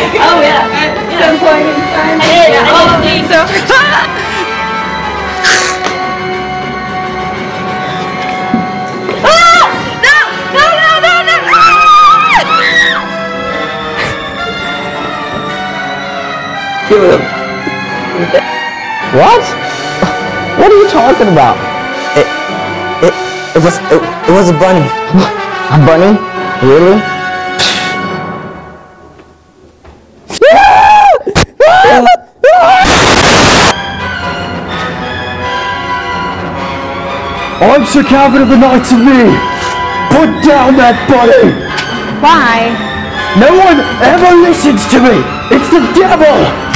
Oh yeah. At some point in time. So. Kill him. What? What are you talking about? It was a bunny. A bunny? Really? I'm Sir Calvin of the Knights of Me. Put down that bunny. Why? No one ever listens to me. It's the devil.